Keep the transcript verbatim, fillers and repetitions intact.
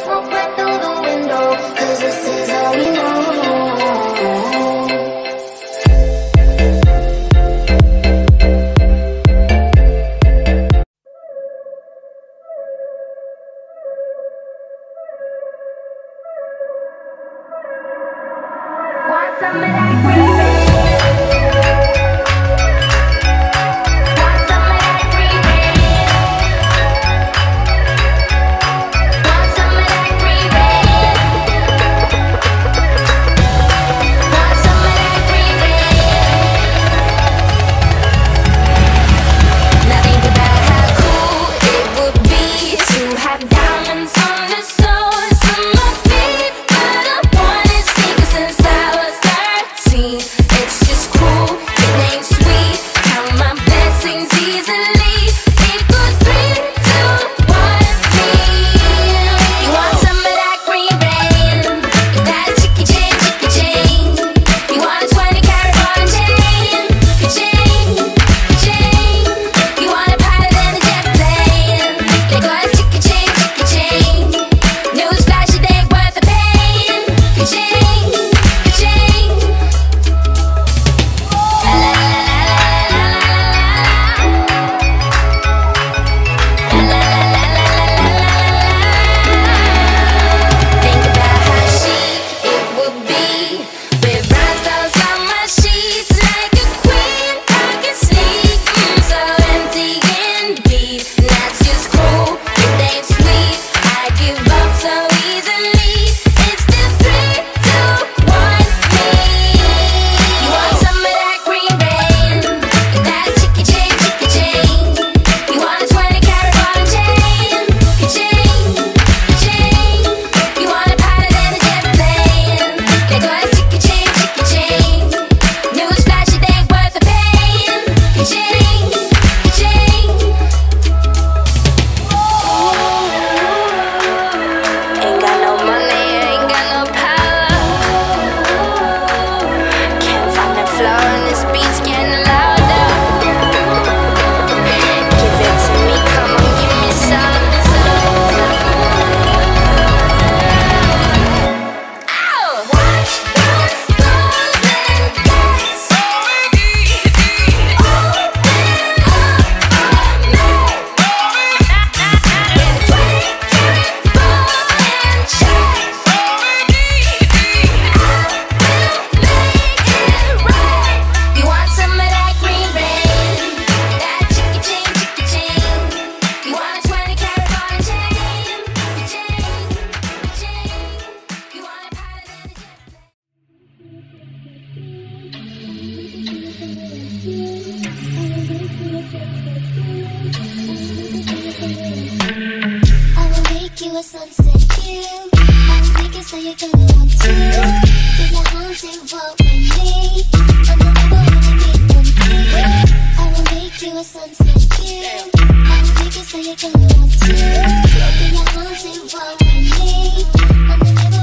smoke right through the window, 'cause this is all we know. Want some of that green bean? A sunset view. I'm thinking so you're gonna want to. Feel your arms and walk with me. I'm a rebel when I get one too. I will make you a sunset view. I'm thinking so you're gonna want to. Feel your arms and walk with me. I'm a rebel.